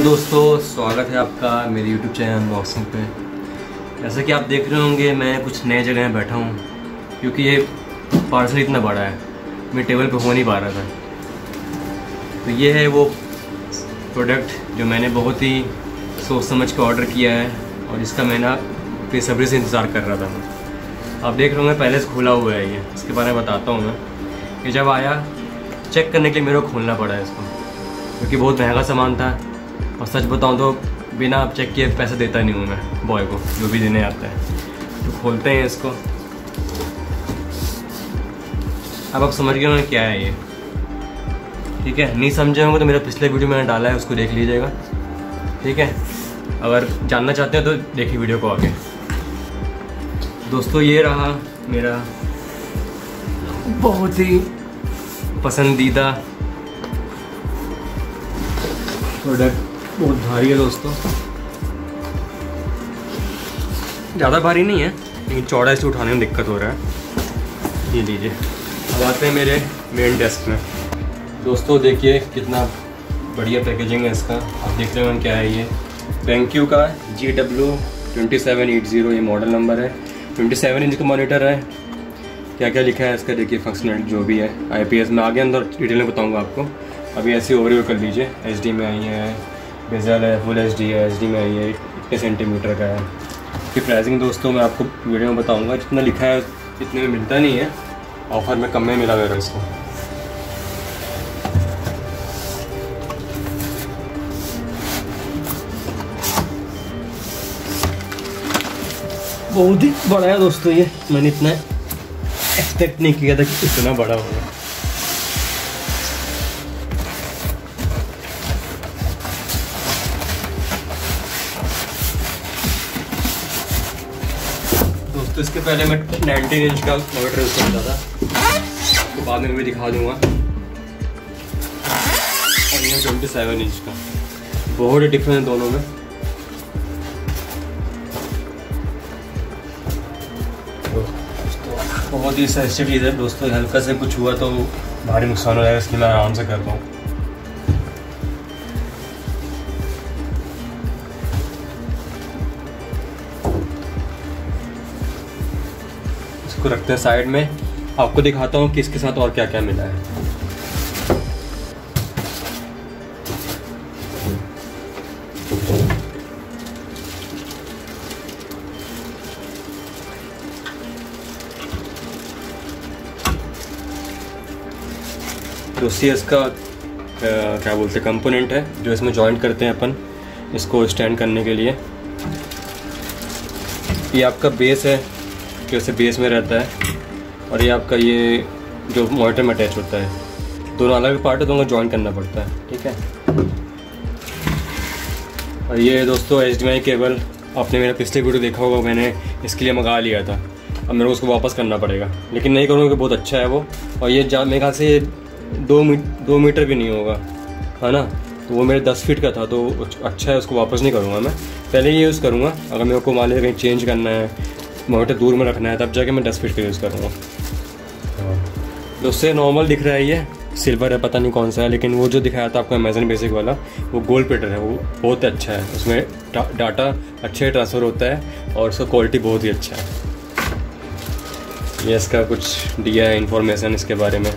दोस्तों, स्वागत है आपका मेरे YouTube चैनल अनबॉक्सिंग पे। जैसा कि आप देख रहे होंगे, मैं कुछ नए जगह बैठा हूँ क्योंकि ये पार्सल इतना बड़ा है, मेरे टेबल पे हो नहीं पा रहा था। तो ये है वो प्रोडक्ट जो मैंने बहुत ही सोच समझ के ऑर्डर किया है और इसका मैंने बेसब्री से इंतज़ार कर रहा था। मैं आप देख रहे होंगे पहले से खुला हुआ है। ये इसके बारे में बताता हूँ मैं कि जब आया चेक करने के लिए मेरे को खोलना पड़ा है इसको, क्योंकि बहुत महंगा सामान था और सच बताऊं तो बिना आप चेक किए पैसे देता नहीं हूँ मैं बॉय को जो भी देने आता है। तो खोलते हैं इसको। अब आप समझ गए होंगे क्या है ये, ठीक है? नहीं समझे होंगे तो मेरा पिछले वीडियो मैंने डाला है, उसको देख लीजिएगा, ठीक है? अगर जानना चाहते हैं तो देखिए वीडियो को आगे। दोस्तों, ये रहा मेरा बहुत ही पसंदीदा प्रोडक्ट। बहुत भारी है दोस्तों, ज़्यादा भारी नहीं है लेकिन चौड़ा इसे उठाने में दिक्कत हो रहा है। ये लीजिए। अब आते हैं मेरे मेन डेस्क में। दोस्तों देखिए कितना बढ़िया पैकेजिंग है इसका। आप देख रहे हो क्या है ये? BenQ का GW2780 ये मॉडल नंबर है। 27 इंच का मॉनिटर है। क्या क्या लिखा है इसका देखिए, फंक्शनलिटी जो भी है। IPS में आगे अंदर डिटेल में बताऊँगा आपको। अभी ऐसे ओवरव्यू कर लीजिए। HD में आई है, बेजल है, फुल HD है, HD में आई है, इतने सेंटीमीटर का है। इसकी प्राइसिंग दोस्तों मैं आपको वीडियो में बताऊंगा। जितना लिखा है इतने में मिलता नहीं है, ऑफर में कम में मिला मेरा इसको। बहुत ही बड़ा है दोस्तों ये, मैंने इतना एक्सपेक्ट नहीं किया था कि इतना बड़ा होगा। तो इसके पहले मैं 19 इंच का मॉनिटर यूज़ करता था, तो बाद में भी दिखा दूंगा। और ये 27 इंच का, बहुत ही डिफरेंस है दोनों में। बहुत ही सेंसिटिव चीज़ है दोस्तों, हल्का से कुछ हुआ तो भारी नुकसान हो जाएगा, इसलिए मैं आराम से करता हूँ। इसको रखते हैं साइड में। आपको दिखाता हूँ कि इसके साथ और क्या क्या मिला है। दोस्तों इसका क्या बोलते हैं, कंपोनेंट है जो इसमें जॉइंट करते हैं अपन इसको स्टैंड करने के लिए। ये आपका बेस है, जैसे बेस में रहता है, और ये आपका ये जो मॉनिटर में अटैच होता है। दोनों अलग पार्ट है, दोनों जॉइन करना पड़ता है, ठीक है? और ये दोस्तों HDMI केबल, आपने मेरा पिछले वीडियो देखा होगा, मैंने इसके लिए मंगा लिया था। अब मेरे को उसको वापस करना पड़ेगा, लेकिन नहीं करूँगा कि बहुत अच्छा है वो। और ये मेरे ख्याल से 2 मीटर भी नहीं होगा, है ना? तो वो मेरे 10 फीट का था, तो अच्छा है, उसको वापस नहीं करूँगा मैं। पहले ये यूज़ करूँगा, अगर मेरे को मान लीजिए कहीं चेंज करना है, मॉनिटर दूर में रखना है, तब जाके मैं 10 फीट का यूज़ करूँगा। दोस्तों नॉर्मल दिख रहा है, ये सिल्वर है, पता नहीं कौन सा है, लेकिन वो जो दिखाया था आपको अमेजन बेसिक वाला, वो गोल्ड प्लेटर है, वो बहुत अच्छा है। उसमें डाटा अच्छे ट्रांसफ़र होता है और उसका क्वालिटी बहुत ही अच्छा है। ये इसका कुछ दिया है इन्फॉर्मेशन इसके बारे में।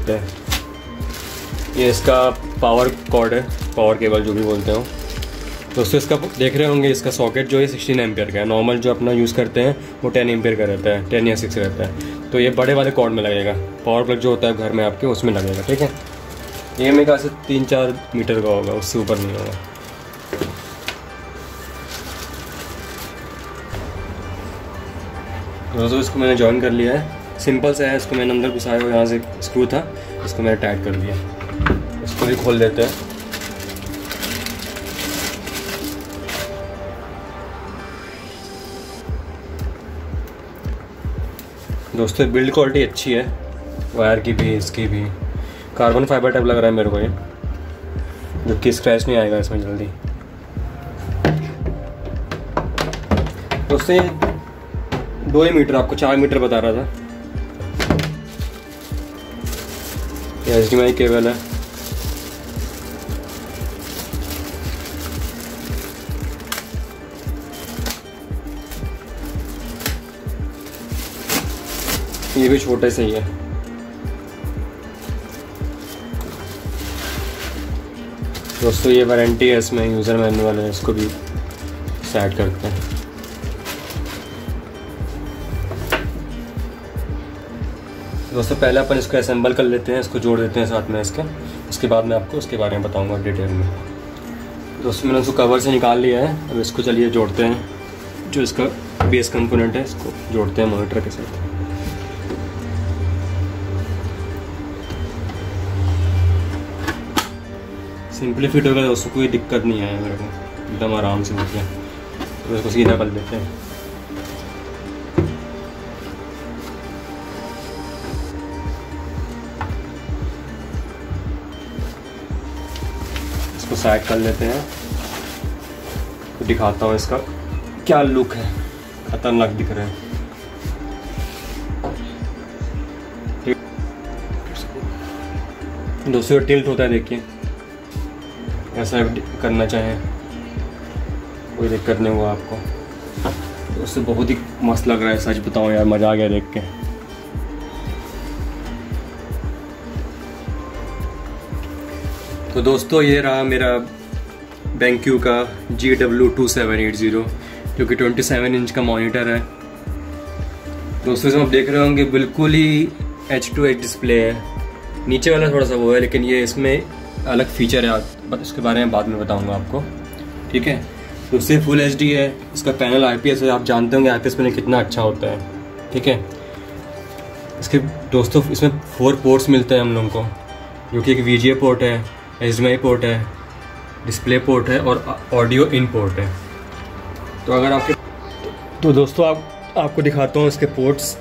ये इसका पावर कॉर्ड है, पावर केबल जो भी बोलते हो। दोस्तों इसका देख रहे होंगे, इसका सॉकेट जो है 16 एम्पियर का है। नॉर्मल जो अपना यूज़ करते हैं वो 10 एम्पियर का रहता है, 10 या 6 रहता है। तो ये बड़े वाले कॉर्ड में लगेगा, पावर प्लग जो होता है घर में आपके, उसमें लगेगा, ठीक है? ये मेरे ख्याल से 3-4 मीटर का होगा, उससे ऊपर नहीं होगा। दोस्तों इसको मैंने जॉइन कर लिया है, सिंपल सा है। इसको मैंने अंदर घुसाया हुआ, यहाँ से स्क्रू था, इसको मैंने टाइट कर दिया। इसको भी खोल देते हैं। दोस्तों बिल्ड क्वालिटी अच्छी है, वायर की भी, इसकी भी। कार्बन फाइबर टाइप लग रहा है मेरे को ये, जो कि स्क्रैच नहीं आएगा इसमें जल्दी। दोस्तों 2 ही मीटर, आपको 4 मीटर बता रहा था। ये HDMI केबल है। ये भी छोटे से ही है। दोस्तों ये वारंटी है इसमें, यूज़र मैनुअल है, इसको भी सेट करते हैं। दोस्तों पहले अपन इसको असेंबल कर लेते हैं, इसको जोड़ देते हैं साथ में इसके, उसके बाद मैं आपको उसके बारे में बताऊंगा डिटेल में। दोस्तों मैंने उसको कवर से निकाल लिया है, अब इसको चलिए जोड़ते हैं। जो इसका बेस कंपोनेंट है इसको जोड़ते हैं मॉनिटर के साथ। सिंपली फिट होगा दोस्तों, कोई दिक्कत नहीं है मेरे को, एकदम आराम से हो गया। तो इसको सीधा कर देते हैं। इसको साइड कर लेते हैं, तो दिखाता हूँ इसका क्या लुक है, खतरनाक दिख रहा है। दोस्तों टिल्ट होता है, देखिए ऐसा करना चाहें कोई दिक्कत नहीं होगा आपको। दोस्तों बहुत ही मस्त लग रहा है, सच बताऊँ यार, मज़ा आ गया देख के। तो दोस्तों ये रहा मेरा BenQ का GW2780 जो कि 27 इंच का मॉनिटर है। दोस्तों इसमें आप देख रहे होंगे बिल्कुल ही H2H डिस्प्ले है, नीचे वाला थोड़ा सा वो है, लेकिन ये इसमें अलग फीचर है, उसके बारे में बाद में बताऊंगा आपको, ठीक है। तो उससे फुल HD है, इसका पैनल IPS है, आप जानते होंगे IPS पैनल कितना अच्छा होता है, ठीक है। इसके दोस्तों इसमें 4 पोर्ट्स मिलते हैं हम लोगों को, जो कि एक VGA पोर्ट है, HDMI पोर्ट है, डिस्प्ले पोर्ट है और ऑडियो इन पोर्ट है। तो अगर आपके तो दोस्तों आपको दिखाता हूँ इसके पोर्ट्स।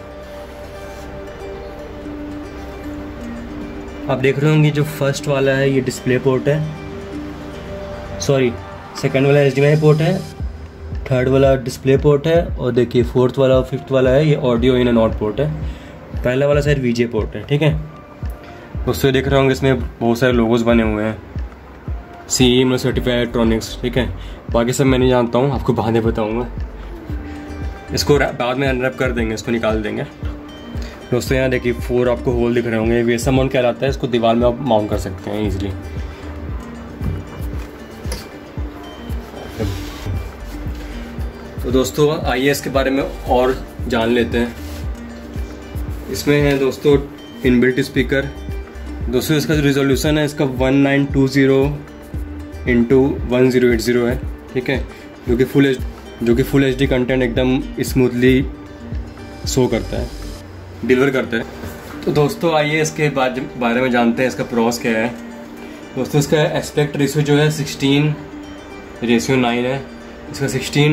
आप देख रहे होंगे जो फर्स्ट वाला है ये डिस्प्ले पोर्ट है, सॉरी सेकंड वाला HDMI पोर्ट है, थर्ड वाला डिस्प्ले पोर्ट है, और देखिए फोर्थ वाला और फिफ्थ वाला है ये audio in and out port है। पहला वाला शायद VGA पोर्ट है, ठीक है। दोस्तों देख रहे होंगे इसमें बहुत सारे लोगोस बने हुए हैं, CE में सर्टिफाइड इलेक्ट्रॉनिक्स, ठीक है। बाकी सब मैं नहीं जानता हूँ, आपको बाद में बताऊँगा। इसको बाद में अनरैप कर देंगे, इसको निकाल देंगे। दोस्तों यहाँ देखिए 4 आपको होल दिख रहे होंगे, वेसा माउंट कहलाता है, इसको दीवार में आप माउंट कर सकते हैं ईजिली। तो दोस्तों आइए इसके बारे में और जान लेते हैं। इसमें है दोस्तों इनबिल्ट स्पीकर। दोस्तों इसका जो रिजोल्यूशन है इसका 1920x1080 है, ठीक है, जो कि फुल HD कंटेंट एकदम स्मूथली शो करता है, डिलीवर करता है। तो दोस्तों आइए इसके बारे में जानते हैं, इसका प्रोस क्या है। दोस्तों इसका एस्पेक्ट रेशियो जो है 16:9 है। इसका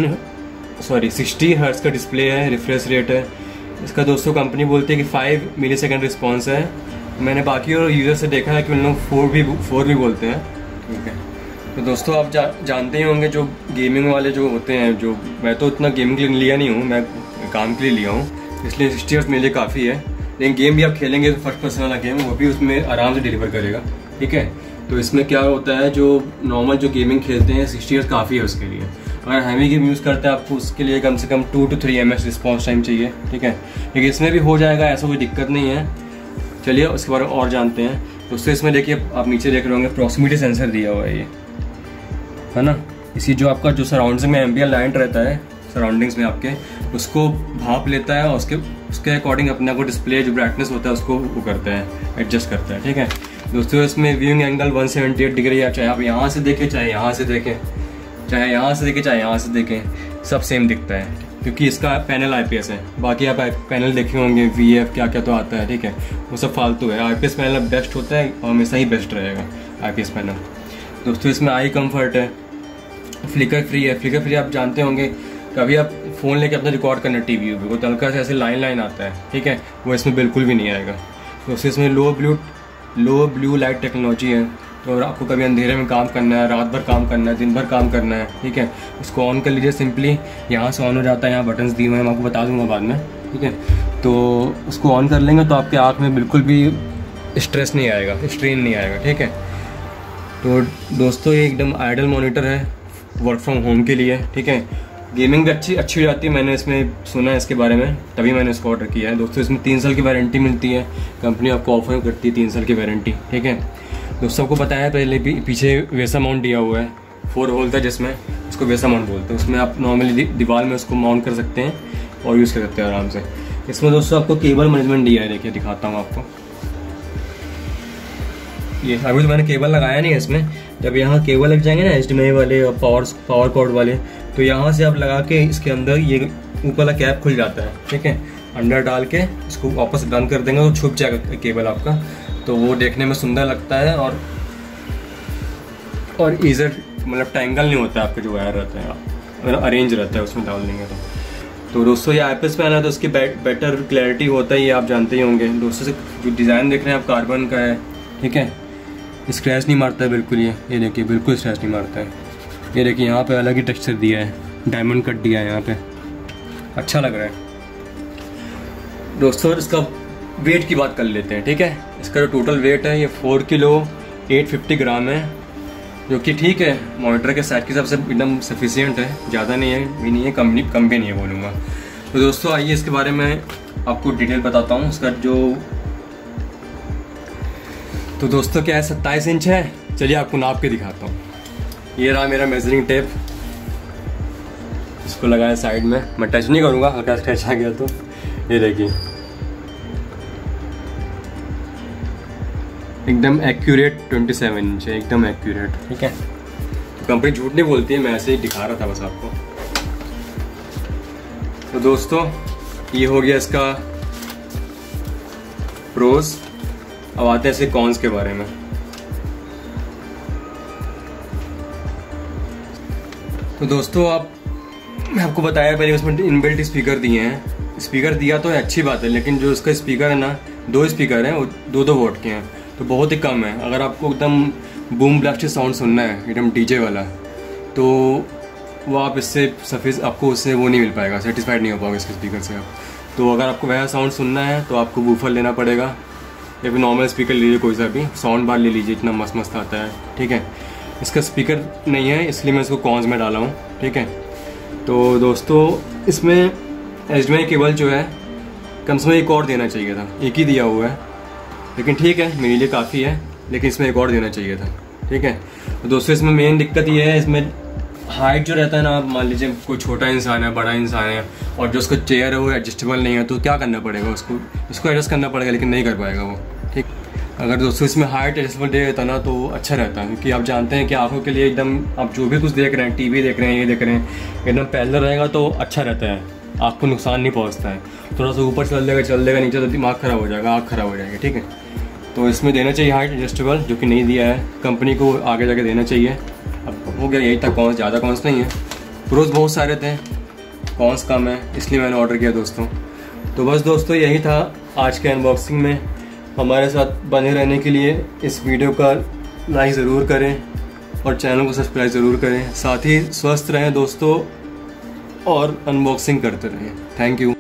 60 हर्ट्ज का डिस्प्ले है, रिफ्रेश रेट है। इसका दोस्तों कंपनी बोलती है कि 5 मिलीसेकंड रिस्पॉन्स है। मैंने बाकी और यूज़र से देखा है कि उन लोग 4 भी बोलते हैं, ठीक है। तो दोस्तों आप जानते ही होंगे जो गेमिंग वाले जो होते हैं, जो मैं तो इतना गेमिंग के लिए लिया नहीं हूँ, मैं काम के लिए लिया हूँ, इसलिए 60 हर्ट्ज मेरे लिए काफ़ी है। लेकिन गेम भी आप खेलेंगे तो फर्स्ट पर्सन वाला गेम वो भी उसमें आराम से डिलीवर करेगा, ठीक है। तो इसमें क्या होता है, जो नॉर्मल जो गेमिंग खेलते हैं 60 हर्ट्ज काफ़ी है उसके लिए। अगर हैवी गेम यूज़ करते हैं आपको उसके लिए कम से कम 2 to 3 ms रिस्पॉन्स टाइम चाहिए, ठीक है। लेकिन इसमें भी हो जाएगा, ऐसा कोई दिक्कत नहीं है। चलिए उसके बारे में और जानते हैं। दोस्तों इसमें देखिए आप नीचे देख रहे होंगे प्रॉक्सिमिटी सेंसर दिया हुआ है, ये है ना। इसी जो आपका जो सराउंडिंग्स में एम्बिएंट लाइट रहता है सराउंडिंग्स में आपके, उसको भाप लेता है और उसके अकॉर्डिंग अपने आपको डिस्प्ले जो ब्राइटनेस होता है उसको वो करता है, एडजस्ट करता है, ठीक है। दोस्तों इसमें व्यूइंग एंगल 178 डिग्री है, चाहे आप यहाँ से देखें, चाहे यहाँ से देखें, चाहे यहाँ से देखें, चाहे यहाँ से देखें, सब सेम दिखता है, क्योंकि इसका पैनल IPS है। बाकी आप पैनल देखे होंगे VF क्या क्या तो आता है, ठीक है, वो सब फालतू है। IPS पैनल बेस्ट होता है और हमेशा ही बेस्ट रहेगा IPS पैनल। दोस्तों इसमें आई कंफर्ट है, फ्लिकर फ्री है। फ्लिकर फ्री आप जानते होंगे, कभी आप फ़ोन लेके अपना रिकॉर्ड करना TV पे, वो तलका से ऐसे लाइन आता है, ठीक है, वो इसमें बिल्कुल भी नहीं आएगा। दोस्तों इसमें लो ब्लू लाइट टेक्नोलॉजी है, तो अगर आपको कभी अंधेरे में काम करना है, रात भर काम करना है, दिन भर काम करना है, ठीक है, उसको ऑन कर लीजिए। सिंपली यहाँ से ऑन हो जाता है, यहाँ बटन्स दिए हुए हैं, मैं आपको बता दूंगा बाद में, ठीक है। तो उसको ऑन कर लेंगे तो आपके आँख में बिल्कुल भी स्ट्रेस नहीं आएगा, स्ट्रेन नहीं आएगा, ठीक है। तो दोस्तों ये एकदम आइडल मॉनिटर है वर्क फ्रॉम होम के लिए, ठीक है। गेमिंग भी अच्छी हो जाती है। मैंने इसमें सुना है इसके बारे में, तभी मैंने इसको ऑर्डर किया है दोस्तों। इसमें 3 साल की वारंटी मिलती है, कंपनी आपको ऑफर करती है 3 साल की वारंटी, ठीक है दोस्तों। आपको बताया पहले भी, पीछे वेसा माउंट दिया हुआ है, 4 होल था जिसमें, उसको वेसा माउंट बोलते हैं। उसमें आप नॉर्मली दीवार में उसको माउंट कर सकते हैं और यूज़ कर सकते हैं आराम से। इसमें दोस्तों आपको केबल मैनेजमेंट दिया है, देखिए दिखाता हूँ आपको। ये अभी तो मैंने केबल लगाया नहीं है इसमें, जब यहाँ केबल लग जाएंगे ना HDMI वाले और पावर कॉर्ड वाले, तो यहाँ से आप लगा के इसके अंदर ये ऊपर वाला कैप खुल जाता है, ठीक है। अंदर डाल के इसको वापस बंद कर देंगे तो छुप जाएगा केबल आपका, तो वो देखने में सुंदर लगता है और ईजर मतलब टैंगल नहीं होता है आपका जो वायर रहता है, मतलब अरेंज रहता है उसमें डाल देंगे तो दोस्तों ये IPS पैनल है तो उसकी बेटर क्लैरिटी होता है, ये आप जानते ही होंगे दोस्तों। से जो डिज़ाइन देख रहे हैं आप कार्बन का है, ठीक है, स्क्रैच नहीं मारता है बिल्कुल। ये देखिए बिल्कुल स्क्रैच नहीं मारता है। ये देखिए यहाँ पे अलग ही टेक्सचर दिया है, डायमंड कट दिया है यहाँ पे, अच्छा लग रहा है दोस्तों। इसका वेट की बात कर लेते हैं, ठीक है। इसका जो टोटल वेट है ये 4 किलो 850 ग्राम है, जो कि ठीक है, मॉनिटर के साइज के हिसाब से एकदम सफिशियंट है, ज़्यादा नहीं है भी नहीं है, कम भी नहीं है बोलूँगा। तो दोस्तों आइए इसके बारे में आपको डिटेल बताता हूँ। उसका जो तो दोस्तों क्या है, 27 इंच है। चलिए आपको नाप के दिखाता हूँ। ये रहा मेरा मेजरिंग टेप, इसको लगाया साइड में, मैं टच नहीं करूँगा, हल्का स्क्रैच आ गया तो। ये देखिए एकदम एक्यूरेट 27 इंच है, एकदम एक्यूरेट, ठीक है। तो कंपनी झूठ नहीं बोलती है, मैं ऐसे ही दिखा रहा था बस आपको। तो दोस्तों ये हो गया इसका प्रोज। अब आते हैं इसके कॉन्स के बारे में। तो दोस्तों मैं आपको बताया पहले, उसमें इनबिल्ट स्पीकर दिए हैं। स्पीकर दिया तो है, अच्छी बात है, लेकिन जो इसका स्पीकर है ना, 2 स्पीकर हैं, वो 2-2 वोट के हैं, तो बहुत ही कम है। अगर आपको एकदम बूम ब्लास्टिक साउंड सुनना है, एकदम डीजे वाला, तो वो आप इससे आपको उससे वो नहीं मिल पाएगा, सेटिस्फाइड नहीं हो पाओगे इसके स्पीकर से आप। तो अगर आपको वह साउंड सुनना है तो आपको वूफर लेना पड़ेगा, या फिर नॉर्मल स्पीकर ले लीजिए, कोई सा भी साउंड बार ले लीजिए, इतना मस्त मस्त आता है, ठीक है। इसका स्पीकर नहीं है इसलिए मैं इसको कॉन्स में डाला हूँ, ठीक है। तो दोस्तों इसमें HDMI केबल जो है कम से कम एक और देना चाहिए था, एक ही दिया हुआ है, लेकिन ठीक है मेरे लिए काफ़ी है, लेकिन इसमें एक और देना चाहिए था, ठीक है। तो दोस्तों इसमें मेन दिक्कत ये है, इसमें हाइट जो रहता है ना, आप मान लीजिए कोई छोटा इंसान है, बड़ा इंसान है, और जो उसका चेयर है वो एडजस्टेबल नहीं है, तो क्या करना पड़ेगा उसको एडजस्ट करना पड़ेगा, लेकिन नहीं कर पाएगा वो, ठीक। अगर दोस्तों इसमें हाइट एडजस्टेबल दे देता ना तो अच्छा रहता, क्योंकि आप जानते हैं कि आंखों के लिए एकदम, आप जो भी कुछ देख रहे हैं, टीवी देख रहे हैं, ये देख रहे हैं, एकदम पैरेलल रहेगा तो अच्छा रहता है, आपको नुकसान नहीं पहुँचता है। थोड़ा सा ऊपर चल देगा नीचे तो दिमाग ख़राब हो जाएगा, आँख ख़राब हो जाएगी, ठीक है। तो इसमें देना चाहिए हाइट एडजस्टेबल, जो कि नहीं दिया है, कंपनी को आगे जाके देना चाहिए। अब हो गया यही था कॉन्स, ज़्यादा कॉन्स नहीं है। प्रोज बहुत सारे थे, कॉन्स कम है, इसलिए मैंने ऑर्डर किया दोस्तों। तो बस दोस्तों यही था आज के अनबॉक्सिंग में। हमारे साथ बने रहने के लिए इस वीडियो का लाइक ज़रूर करें और चैनल को सब्सक्राइब ज़रूर करें। साथ ही स्वस्थ रहें दोस्तों और अनबॉक्सिंग करते रहें। Thank you.